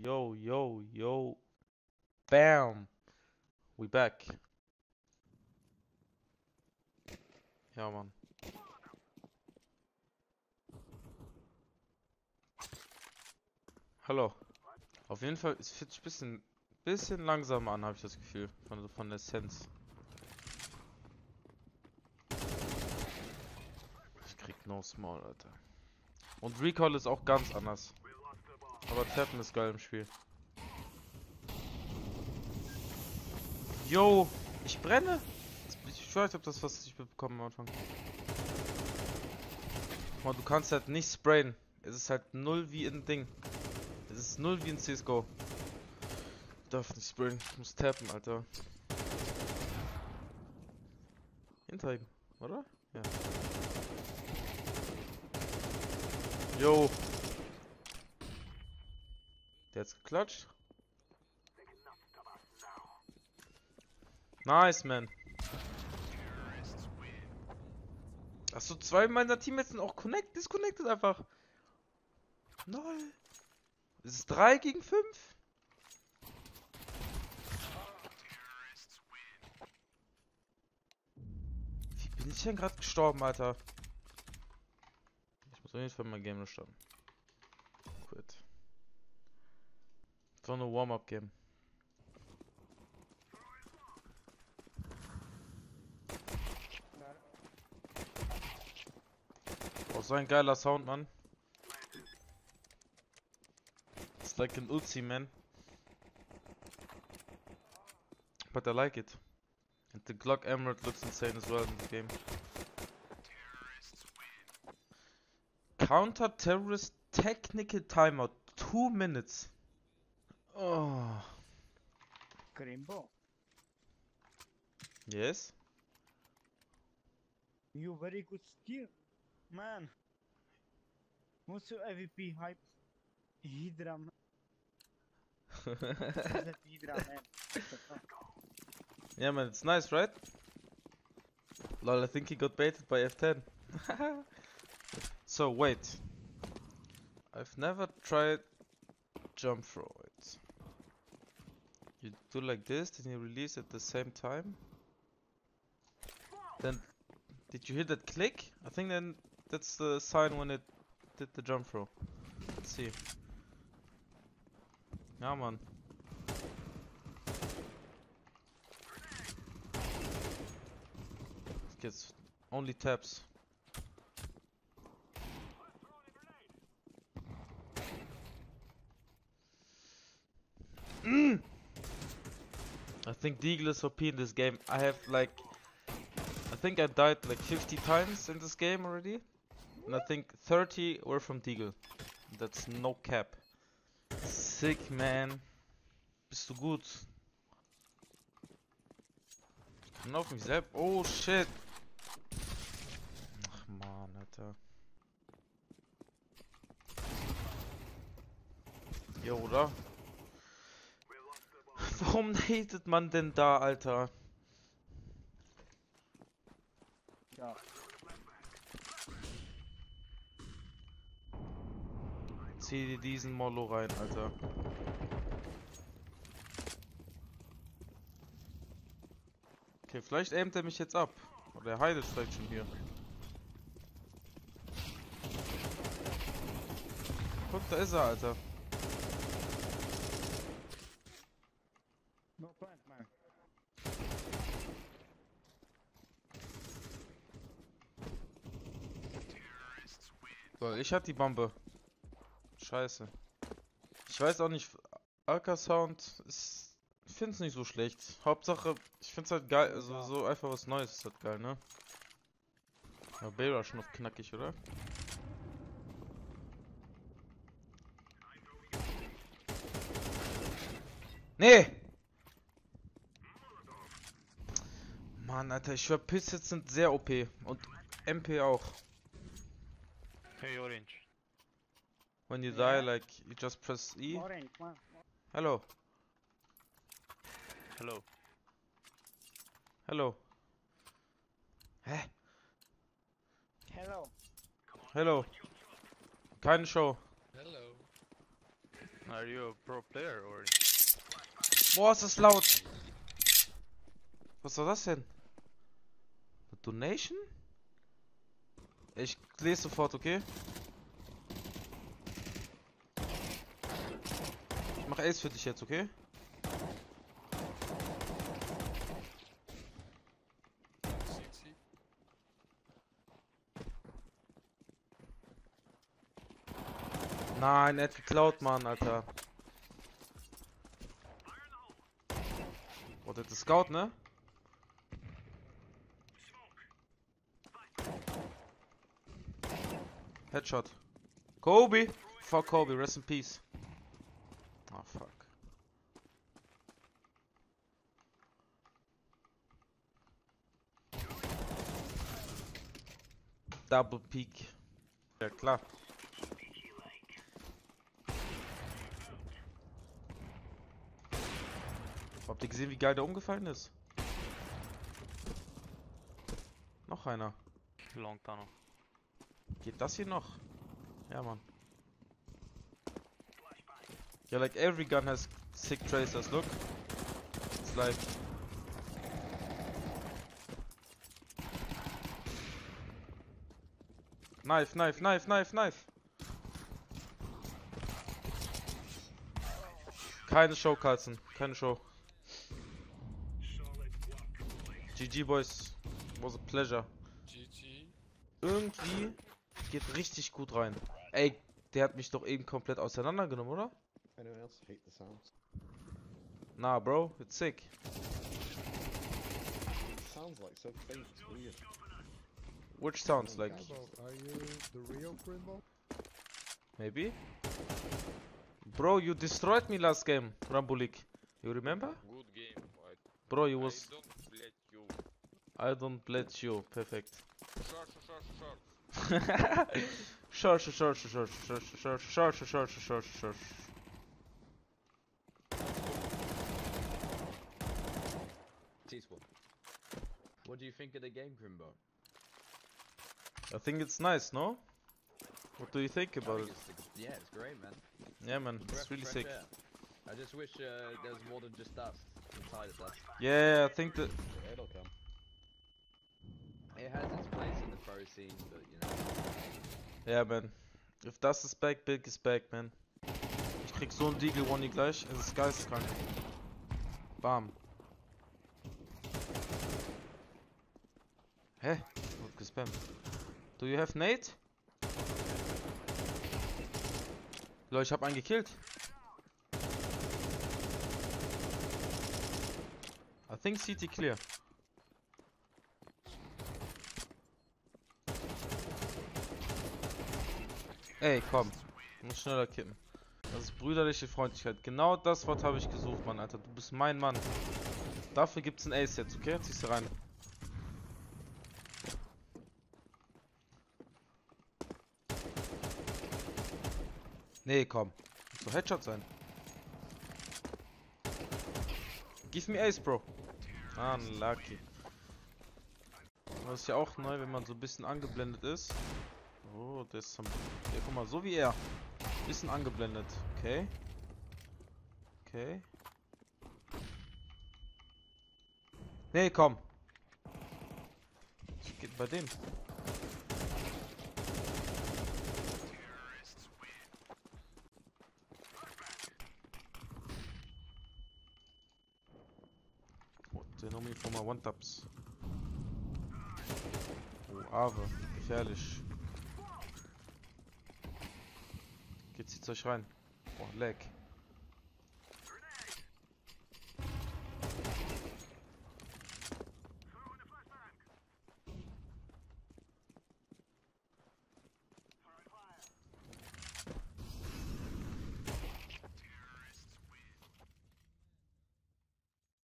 Yo, yo, yo. Bam. We back. Ja, Mann. Hallo. Auf jeden Fall, es fühlt sich bisschen langsamer an, habe ich das Gefühl. Von der Sense. Ich krieg no small, Alter. Und Recall ist auch ganz anders. Aber Tappen ist geil im Spiel. Yo, ich brenne. Ich weiß, ob das was ich bekommen am Anfang. Man, du kannst halt nicht sprayen. Es ist halt null wie in Ding. Es ist null wie in CSGO. Ich darf nicht sprayen, ich muss tappen, Alter. Hinter ihm, oder? Ja. Yo. Der hat's geklatscht. Nice, man. Achso, zwei meiner Teammates sind auch disconnected einfach. Null. Es ist 3 gegen 5. Wie bin ich denn gerade gestorben, Alter? Ich muss auf jeden Fall mein Game starten. Quit. So eine Warm-Up-Game. Oh, so ein geiler Sound, Mann. It's like an Uzi, man. But I like it. And the Glock Emerald looks insane as well in the game. Counter-terrorist technical timeout. 2 minutes. Oh. Crimbo, Yes? you very good skill, man. What's your AVP hype? Hydra, man. What's that Hydra, man? What the fuck? Yeah, man, it's nice, right? Lol, I think he got baited by F10. So, wait. I've never tried jump throw it. You do like this, then you release at the same time. Then, did you hear that click? I think then that's the sign when it did the jump throw. Let's see. Ja, man. It gets only taps. I think Deagle is OP in this game. I think I died like 50 times in this game already. And I think 30 were from Deagle. That's no cap. Sick, man. Bist du gut? Ich kann auf mich selbst. Oh shit. Ach man, Alter. Jo, oder? Warum hatet man denn da, Alter? Ja. Zieh dir diesen Mollo rein, Alter. Okay, vielleicht aimt er mich jetzt ab. Oder er heilt vielleicht schon hier. Guck, da ist er, Alter. No plant, man. So, ich hatte die Bombe. Scheiße. Ich weiß auch nicht, Alka-Sound ist... Ich find's nicht so schlecht. Hauptsache, ich find's halt geil, also so einfach was Neues ist halt geil, ne? Aber Bera schon noch knackig, oder? Nee! Mann, Alter, ich schwör, Pistols sind sehr OP. Und MP auch. Hey, Orange. When you Yeah. die, like, you just press E. Orange, man. Hello. Hello. Hello. Hä? Hello. Hello. Keine Show. Hello. Are you a pro player or? Boah, ist das laut! Was war das denn? Eine Donation? Ich lese sofort, okay? Ich mach Ace für dich jetzt, okay? Nein, er hat geklaut, Mann, Alter. Boah, das ist Scout, ne? Headshot. Kobe! Fuck Kobe, rest in peace. Oh, fuck. Double Peak. Ja, klar. Habt ihr gesehen, wie geil der umgefallen ist? Noch einer. Long tunnel. Geht das hier noch? Ja, Mann. Yeah, like every gun has sick tracers, look. It's like... Knife, knife, knife, knife, knife. Keine Show, Carlson. Keine Show. GG, boys. Was a pleasure. GG. Irgendwie geht richtig gut rein. Ey, der hat mich doch eben komplett auseinandergenommen, oder? Anyone else hate the sounds? Nah, bro, it's sick. It sounds like so faint, it's weird. Which sounds like... Are you the real Grimbo? Maybe? Bro, you destroyed me last game, Rambulik. You remember? Good game. Bro, you was... I don't let you. I don't let you. Perfect. Short. Sure. Teaspoon. What do you think of the game, Grimbo? I think it's nice, no? What do you think about it? Yeah, it's great, man. Yeah, man, it's really sick. Air. I just wish there was more than just us inside of us. Yeah, I think that... It'll come. It has its place in the pro scene, but you know. Yeah, man. If das ist back, big is back, man. Ich krieg so einen Deagle One gleich. Es ist geisteskrank. Bam. Hä? Wird gespammt. Do you have Nate? Leute, ich hab einen gekillt. I think CT clear. Ey, komm. Ich muss schneller kippen. Das ist brüderliche Freundlichkeit. Genau das Wort habe ich gesucht, Mann, Alter. Du bist mein Mann. Dafür gibt's ein Ace jetzt, okay? Ziehst du rein. Nee, komm. Muss doch Headshot sein. Give me Ace, Bro. Unlucky. Das ist ja auch neu, wenn man so ein bisschen angeblendet ist. Oh, der ist ja, guck mal, so wie er. Bisschen angeblendet. Okay. Okay. Nee, komm. Was geht bei dem? Oh, they know me for my one-taps. Oh, Ave. Gefährlich. Geht, zieht's euch rein. Boah, Lag.